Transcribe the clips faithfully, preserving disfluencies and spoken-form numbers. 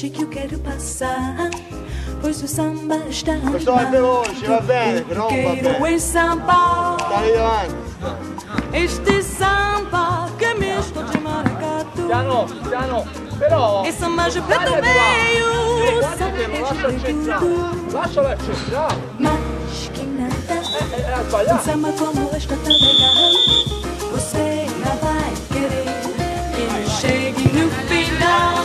frente que eu quero passar, pois o samba está Lo so, è veloce, va bene, però non va bene. em samba, Stai davanti. este samba que é misto de maracatu. Piano, piano, però... E samba de preto veio, Guardate che non lascia il centrale, lascialo al centrale. mas que nada, Eh, eh, ha um sbagliato. samba como este tão legal, você não vai querer que chegue no final.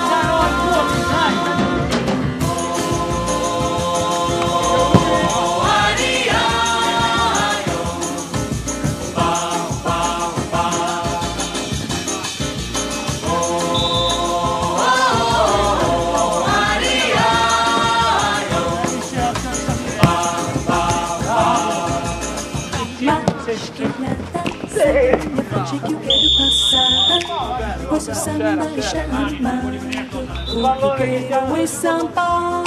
Na frente que eu quero passar, pois o samba está animado, o que quero é samba.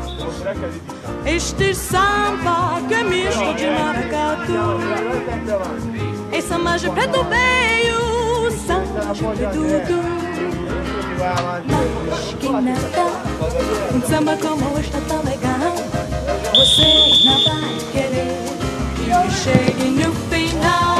Este samba que é misto de maracatu, e samba de preto veio, samba de preto. Mas que nada, um samba como este tão legal, você não vai querer que chegue no final.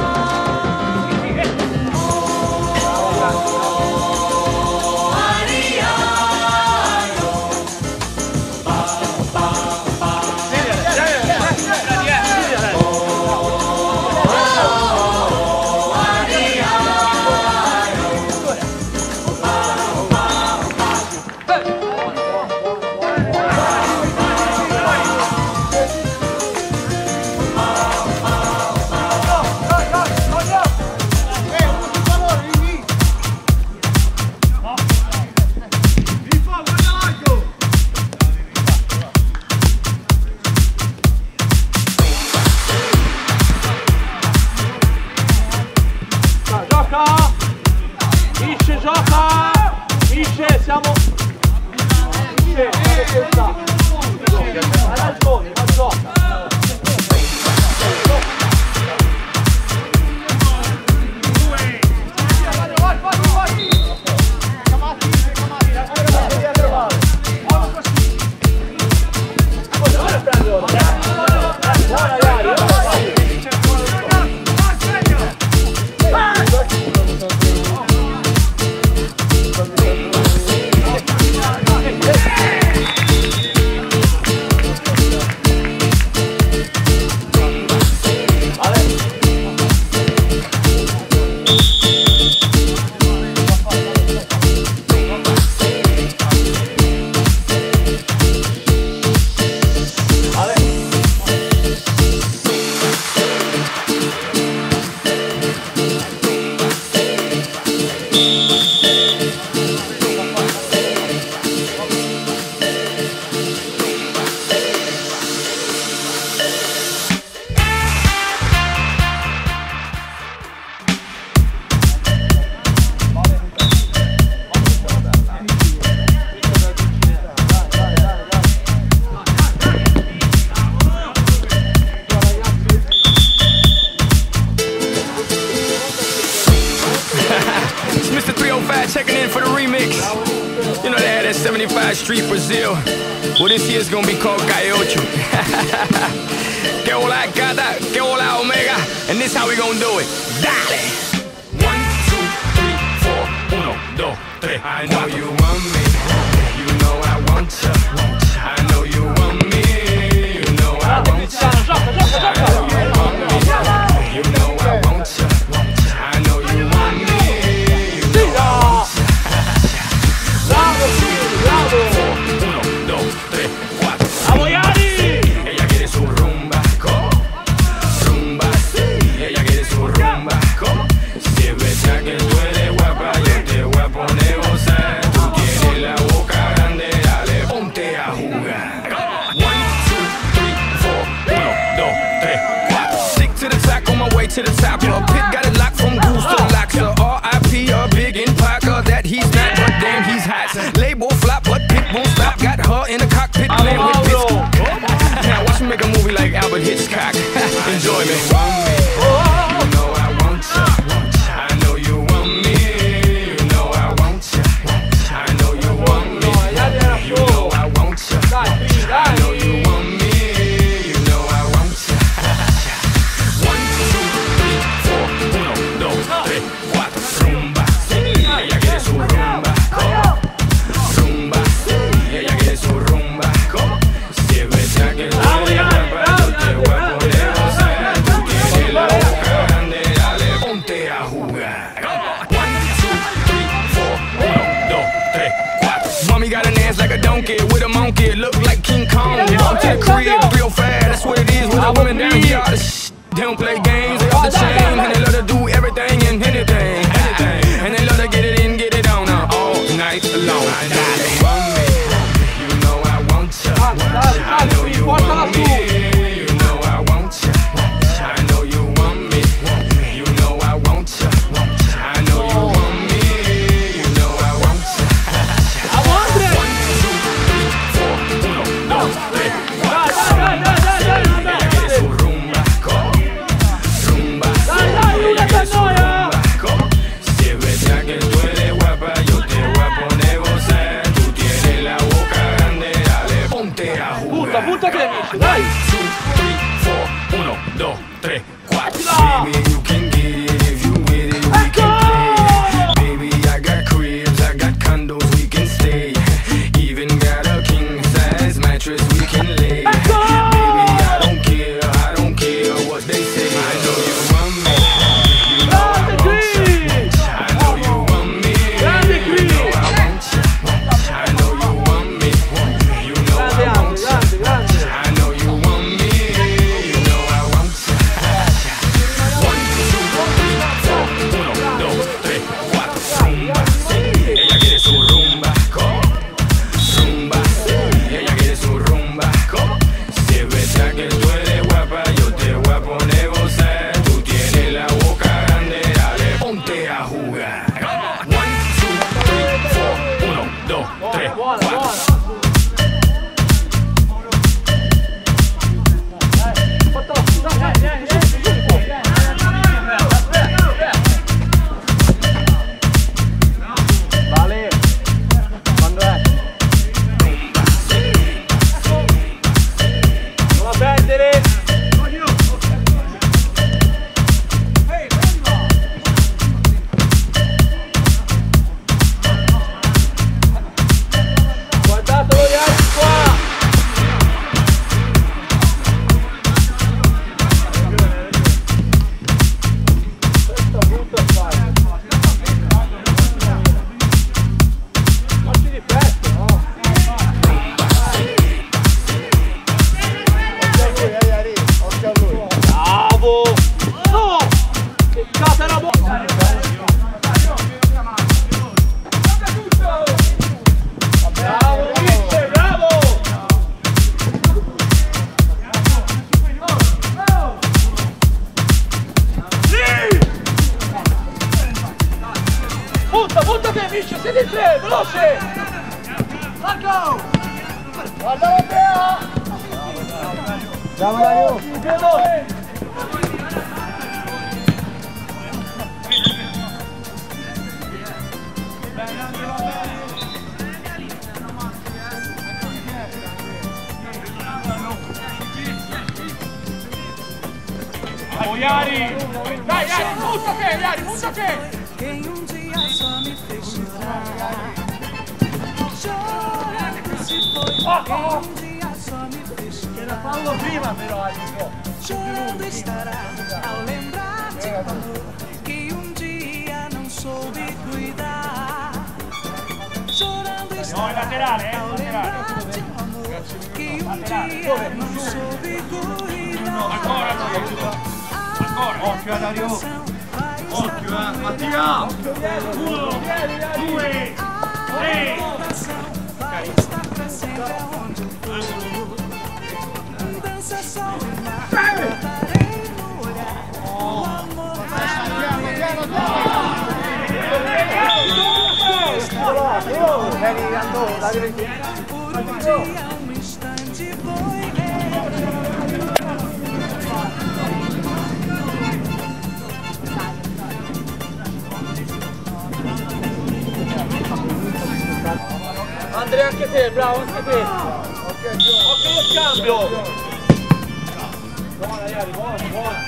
Checking in for the remix. You know they had that seventy-five Street Brazil. Well, this year's gonna be called Calle Ocho. Que hola gata, que hola omega. And this how we gonna do it. Dale! One, two, three, four. Uno, dos, tres. I know you want me. You know I want you. I know you want me. You know I want you. I know you want me. You know I want you. I know you want me. To the top, a pit got it locked from goose to Loxa. R I P a big in Parker that he's not, but damn he's hot. Label flop, but pit won't stop. Got her in the cockpit playing with bits. Now watch me make a movie like Albert Hitchcock. Enjoy me. You know I want you. I know you want me. You know I want you. I know you want me. did look like King Kong. Walk to the crib real fast, that's what it is with the women down here. All this they don't play games, they off the chain, and they love to do everything and anything, anything. And they love to get it in, get it on uh, all night long. I know you want me, you know I want you. I know you want me, you know I want you. I know you want me, you know I want you. I know you want me, you know I want you. One, two, three, four, uno, dos, tres, cuatro. Ella quiere su rumba, rumba. Ella quiere su rumba. Si es verdad que tú eres guapa, yo te voy a poner gozar. Tú tienes la boca grande, dale, ponte a jugar. Punta, punta che amici, dai! two, three, four, uno, dos, tres, cuatro. Baby, you can get it if you with it, we can play. Baby, I got cribs, I got condos, we can stay. Even got a king size mattress we can lay. Baby, I don't care, I don't care what they say. I know you want me, you know I want you. I know you want me, you know I want you. I know you want me, you know I want you. I know you want me, you know I want you. One, two, three, four, uno, dos, tres, cuatro. Rumba, ella quiere su rumba, rumba. Ella quiere su rumba, si es verdad que tú eres guapa, yo te voy a poner gozar. Tú tienes la boca grande, dale, ponte a jugar. One, two, three, four, uno, dos, tres, cuatro. Vale, quando è? Non la perdere! Guardatelo gli altri qua! Questa brutta fare! Occhi di petto, no? Occhio a lui. Bravo! No! Che cazzo era buona! Bravo, mister, bravo! Sì! Punta, punta te, amici, siete in tre, veloce! Marco! Guarda Matteo! Ciao Mario! Veloce! Iari! Dai, Iari, punta te, Iari, punta te! Quem um dia só me fez chorar, chorando se foi. Quem um dia só me fez chorar, Fallo prima però, Amico! chorando estará ao lembrar de um amor que um dia não soube cuidar. Chorando estará ao lembrar de um amor que um dia não soube cuidar. Ancora, occhio a Dario! Occhio a Mattia! Uno, due, tre! Vai estar pra sempre onde eu for. Dança só o mar, guardarei no olhar. O amor vai Vieni, andò, dai, por um dia, um instante foi ver. Andrea, anche te, bravo, anche te! Occhio allo scambio! Buona, Iari, buona, buona!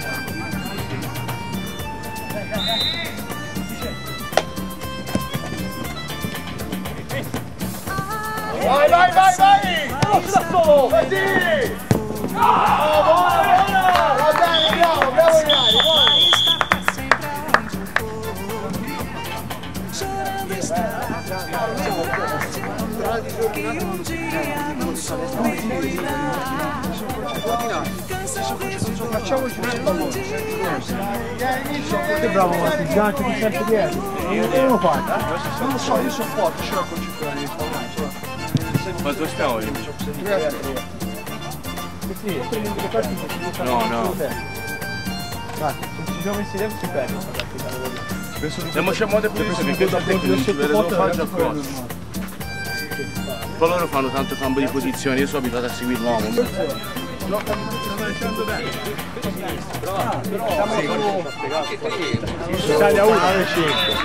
Vai, vai, vai, vai! Veloce da solo! Vai, sì! Oh, buona, buona! Va bene, bravo, bravo Iari, buono! Chorando estará ao lembrar de um amor que um dia não soube facciamoci un pallone. Che bravo Marti, gancio di sempre dietro. E uno qua. Non lo so, io sono forte, ce l'ho con cinque anni. Quanto stiamo io? No, no. Dai, se ci siamo messi dentro si perde. Andiamoci a modo più di che questo tecnico ci vede devo fare già qua. Poi loro fanno tanto cambio di posizione, io sono abituato a seguire l'uomo. Italia uno, cinque.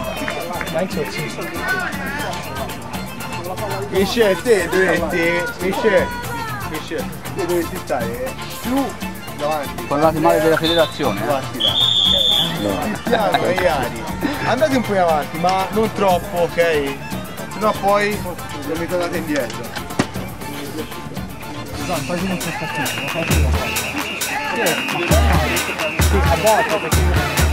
Michel, te dovresti, Michel, Michel, te dovresti stare più davanti. Parlate male della federazione? Eh? Davanti là. Piano, Iari. Andate un po' in avanti, ma non troppo, ok? Sennò poi non mi tornate indietro. Dai, fai un po' fatica, fai un po' fatica. Sì, a volte perché